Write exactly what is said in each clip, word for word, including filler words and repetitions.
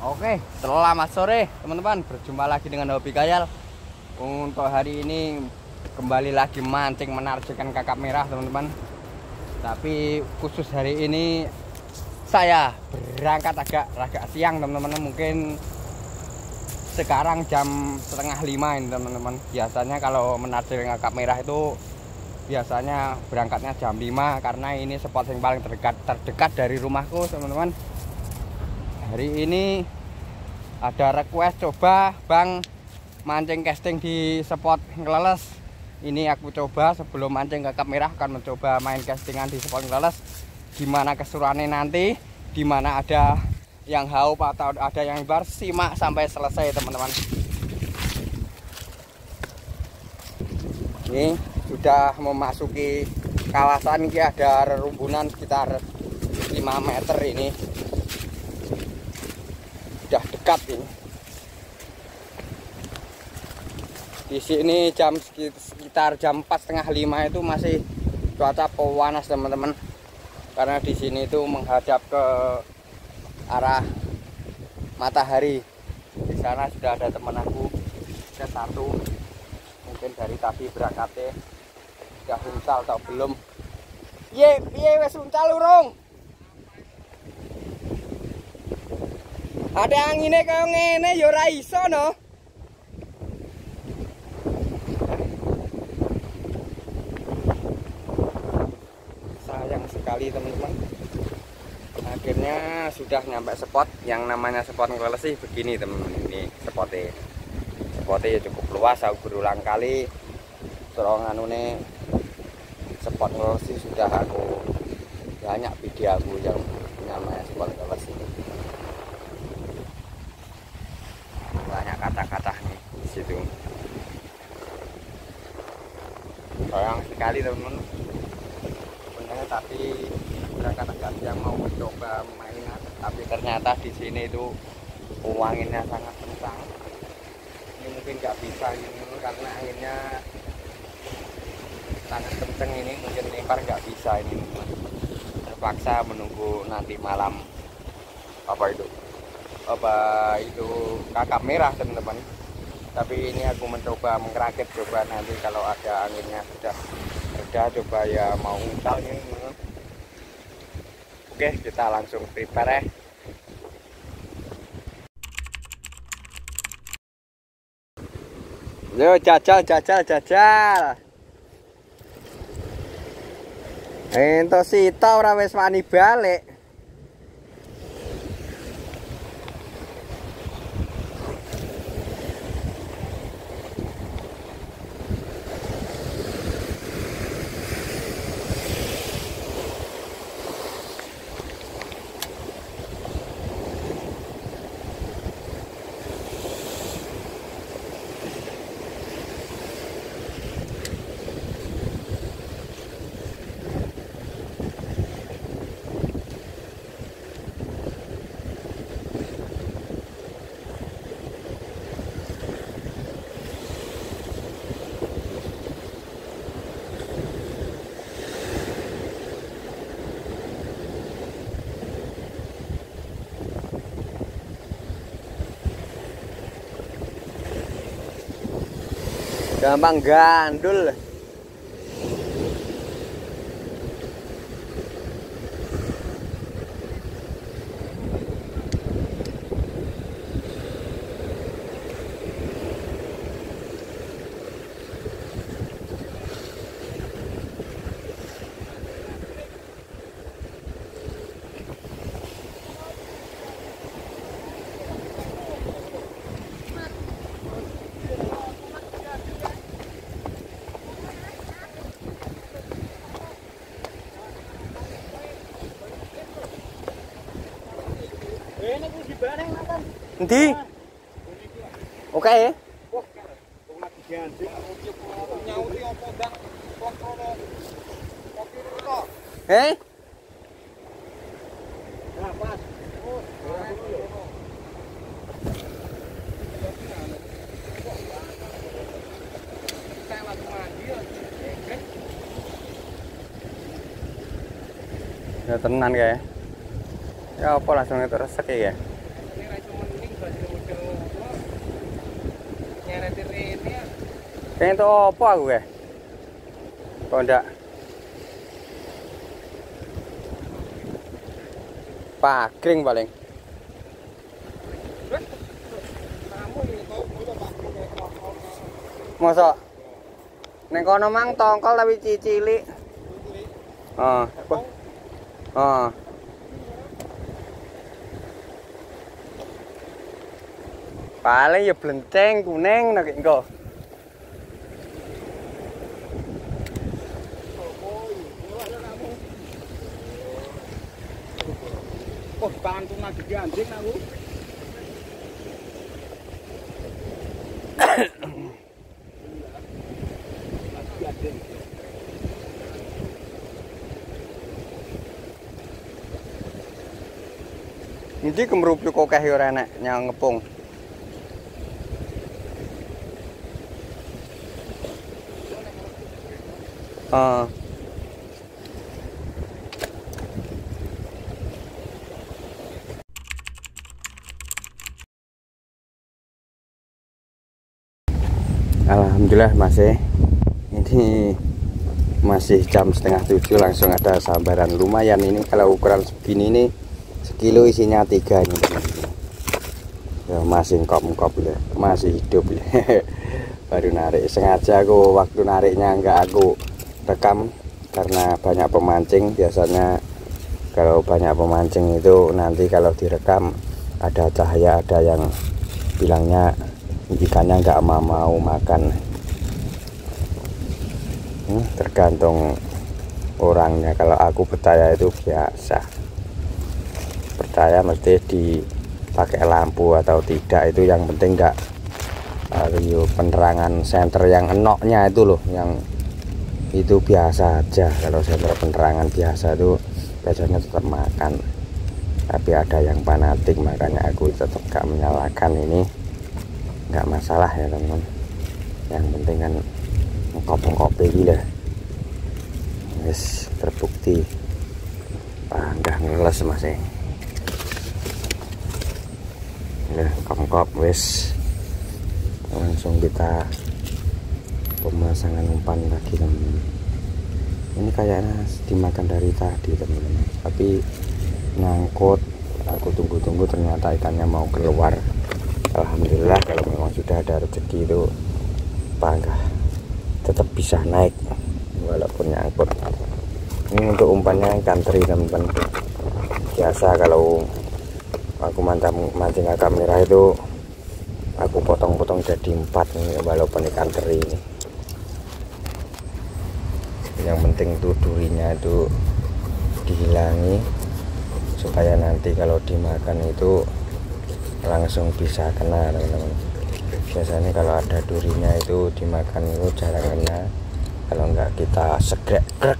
Oke, selamat sore teman-teman. Berjumpa lagi dengan Hobi Khayal. Untuk hari ini kembali lagi mancing menargetkan kakap merah teman-teman. Tapi khusus hari ini saya berangkat agak agak siang teman-teman. Mungkin sekarang jam setengah lima ini teman-teman. Biasanya kalau menargetkan kakap merah itu biasanya berangkatnya jam lima, karena ini spot yang paling terdekat terdekat dari rumahku teman-teman. Hari ini ada request coba Bang mancing casting di spot Ngeleles. Ini aku coba sebelum mancing kakap merah, akan mencoba main castingan di spot Ngeleles. Gimana keseruannya nanti, dimana ada yang haup atau ada yang ibar, simak sampai selesai teman-teman. Ini sudah memasuki kawasan, ini ada rerumbunan sekitar lima meter ini. Sudah dekat ini. Di sini jam sekitar jam empat setengah lima itu masih cuaca panas teman-teman. Karena di sini itu menghadap ke arah matahari. Di sana sudah ada teman aku, ada satu. Mungkin dari tadi berangkatnya sudah uncal atau belum. Ye, piye wes uncal urung? Ada anginnya kayak ngene ya ora iso no. Sayang sekali teman-teman. Akhirnya sudah nyampe spot. Yang namanya spot Ngeleles sih begini teman-teman. Ini spotnya. Spotnya ya cukup luas, aku berulang kali terong anune spot Ngeleles sih sudah aku banyak video aku yang namanya spot Ngeleles ini. Banyak kata-kata nih di situ. Sayang sekali teman-teman. Sebenarnya tadi berangkat agak siang mau mencoba mainan, tapi ternyata di sini itu anginnya sangat kencang. Ini mungkin nggak bisa ini karena anginnya sangat kencang ini, mungkin lempar nggak bisa ini teman. Terpaksa menunggu nanti malam apa itu apa itu kakap merah teman-teman. Tapi ini aku mencoba mengrakit, coba nanti kalau ada anginnya sudah reda coba ya mau uncal ini. Oke, kita langsung prepare ya. Yo jajal jajal jajal. Ento sita ora wis wani balik. Gampang gandul. Endi? Oke. Eh? Ya tenan kayak. Ya apa langsung itu resek ya. Kayaknya itu apa aku ya? Kok enggak? Pagring paling. Mosok ning kono mang tongkol tapi cilik. Heeh. Heeh. Paling ya blenteng kuning nek engko. Oh, bantu lagi anjing aku. Iki kemrupi kokeh ora enek nyang ngepung. Uh. Alhamdulillah masih ini masih jam setengah tujuh langsung ada sambaran lumayan ini. Kalau ukuran segini ini sekilo isinya tiga ini ya, masih ngkop-ngkop ya, masih hidup ya. Baru narik, sengaja aku waktu nariknya enggak aku rekam karena banyak pemancing. Biasanya kalau banyak pemancing itu nanti kalau direkam ada cahaya, ada yang bilangnya ikannya nggak mau mau makan. hmm, tergantung orangnya. Kalau aku percaya itu biasa, percaya mesti dipakai lampu atau tidak itu yang penting. Nggak uh, penerangan senter yang enoknya itu loh, yang itu biasa aja. Kalau senter penerangan biasa itu biasanya tetap makan, tapi ada yang fanatik, makanya aku tetap gak menyalakan ini. Nggak masalah ya teman-teman, yang penting kan ngkop-ngkop ini lah. Wis terbukti ah, nggak ngeles masih. Nah, ngkop-ngkop wis langsung kita pemasangan umpan lagi teman-teman. Ini kayaknya dimakan dari tadi teman-teman, tapi ngangkut. Aku tunggu-tunggu ternyata ikannya mau keluar. Alhamdulillah kalau memang sudah ada rezeki itu bangga, tetap bisa naik walaupun nyangkut. Ini untuk umpannya ikan teri teman-teman. Biasa kalau aku mantap mancing kakap merah itu aku potong-potong jadi empat nih, walaupun ikan teri ini. Yang penting tuh durinya itu dihilangi supaya nanti kalau dimakan itu langsung bisa kena teman-teman. Biasanya kalau ada durinya itu dimakan itu jarang kena, kalau enggak kita segrek grek.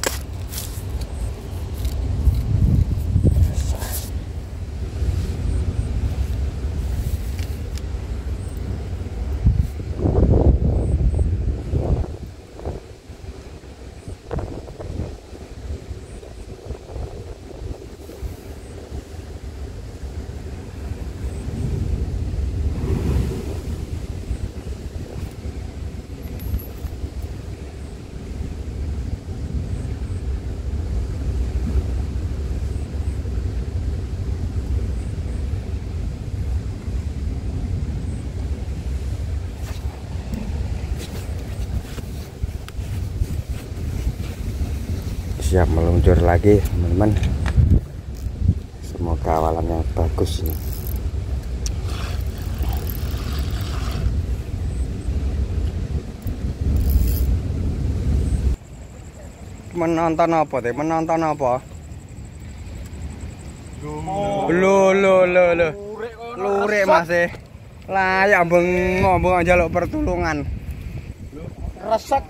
Siap meluncur lagi teman-teman. Semoga awalan yang bagus ini. Menonton apa deh? Menonton apa? Lo lo lo lo. Lurik masih. Layak bengok bengok jaluk pertolongan. Resek.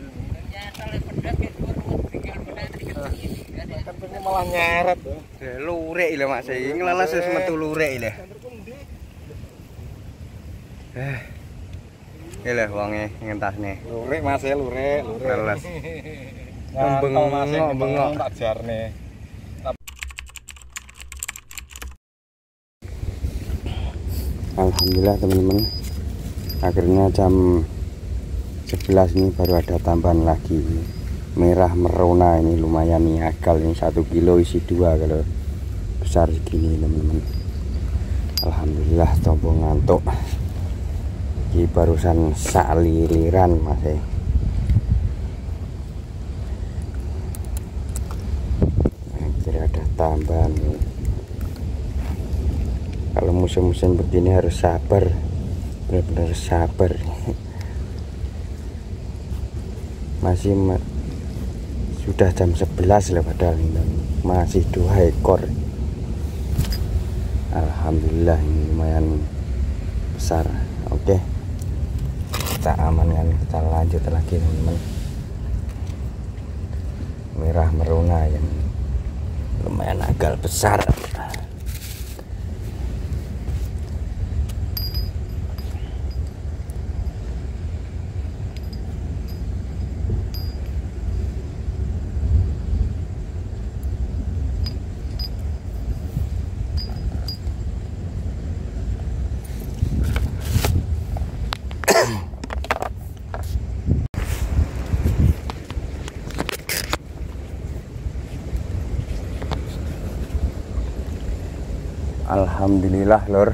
Malah nyeret. Lurik lho Mas, iki ngleles wis metu lurik lho. Eh. Iki lho wonge ngentasne. Lurik Mas, lurik, lurik. Leles. Bengok bengok tak jarne. Alhamdulillah teman-teman, akhirnya jam sebelas ini baru ada tambahan lagi merah merona. Ini lumayan nih, agal ini satu kilo isi dua kalau besar segini teman-teman. Alhamdulillah tombo ngantuk. Ini barusan saliriran masih. Akhirnya ada tambahan nih. Kalau musim-musim begini harus sabar, benar-benar sabar. Masih ma sudah jam sebelas lah padahal ini masih dua ekor. Alhamdulillah ini lumayan besar. Oke, kita amankan, kita lanjut lagi teman-teman. Merah merona yang lumayan agak besar. Alhamdulillah lor,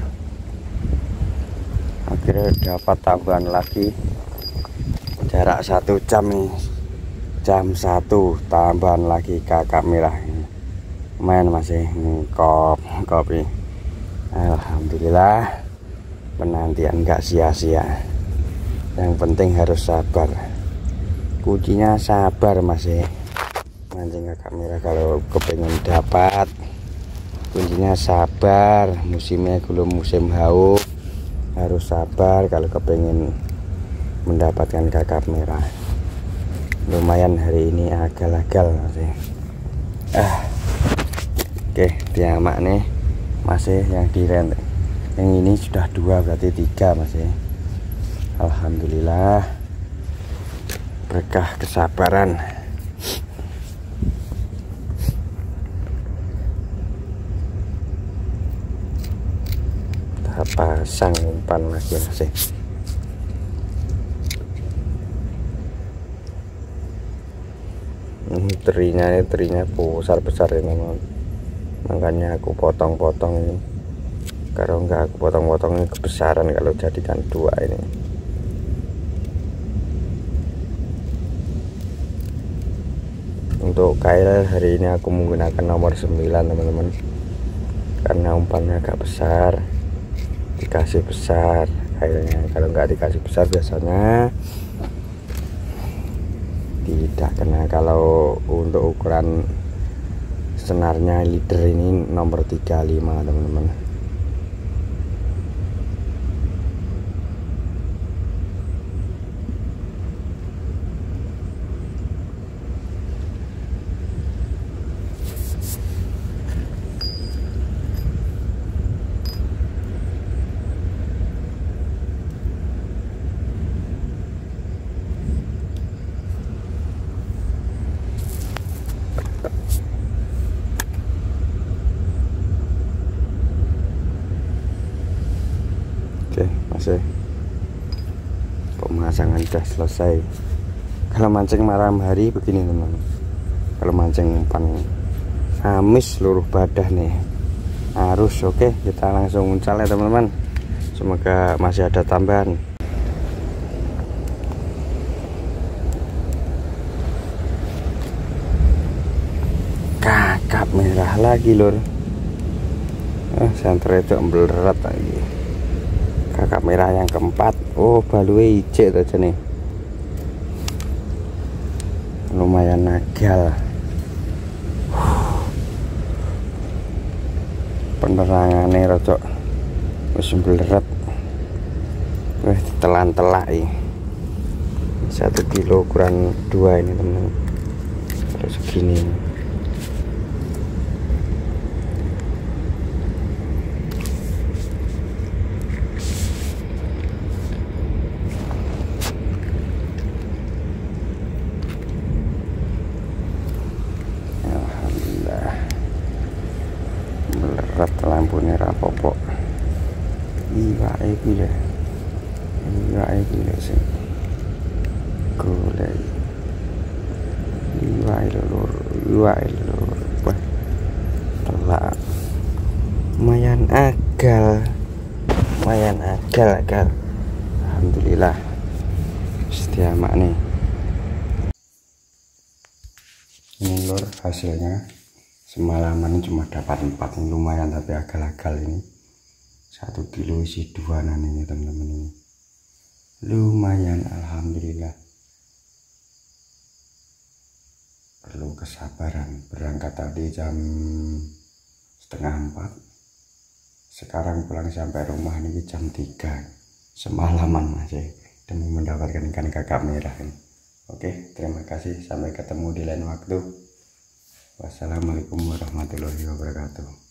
akhirnya dapat tambahan lagi. Jarak satu jam nih, jam satu tambahan lagi kakap merah ini. Main masih ngkop kopi. Alhamdulillah, penantian gak sia-sia. Yang penting harus sabar, kuncinya sabar masih mancing kakap merah. Kalau kepengen dapat, kuncinya sabar. Musimnya belum musim hauk, harus sabar kalau kepengen mendapatkan kakap merah. Lumayan hari ini agal-agal masih. Ah, oke, diamak nih masih yang dirent. Yang ini sudah dua, berarti tiga masih. Alhamdulillah, berkah kesabaran. Pasang umpan lagi masih. Ini terinya, ini terinya besar-besar ini, makanya aku potong-potong ini. Kalau enggak aku potong-potong ini kebesaran kalau jadikan dua ini. Untuk kail hari ini aku menggunakan nomor sembilan teman-teman, karena umpannya agak besar. Dikasih besar kayaknya, kalau nggak dikasih besar biasanya tidak kena. Kalau untuk ukuran senarnya leader ini nomor tiga puluh lima teman-teman. Oke, masih pemasangan sudah selesai. Kalau mancing malam hari begini teman-teman, kalau mancing umpan amis seluruh badan nih arus. Oke, kita langsung uncal ya teman-teman, semoga masih ada tambahan. Kakap merah lagi lor. Ah, senter itu berat lagi. Kakap merah yang keempat. Oh, balue ijek aja nih, lumayan nagal. Penerangannya rocok wis berat. Wih, telan-telak ini. Satu kilo ukuran dua ini teman. Terus segini. Lampunya rapopo. Iya. iki ya. Iwak iki lho sing golek. Iwak lur, iwak lur. Wah. Telak. Lumayan agal. Lumayan agal agal. Alhamdulillah. Setia mak nih. Ini lur hasilnya. Semalaman ini cuma dapat empat, ini lumayan tapi agal-agal ini. Satu kilo isi dua nan ini teman-teman ini. Lumayan alhamdulillah. Perlu kesabaran. Berangkat tadi jam setengah empat. Sekarang pulang sampai rumah ini jam tiga. Semalaman masih demi mendapatkan ikan kakap merah ini. Oke, terima kasih. Sampai ketemu di lain waktu. Wassalamualaikum warahmatullahi wabarakatuh.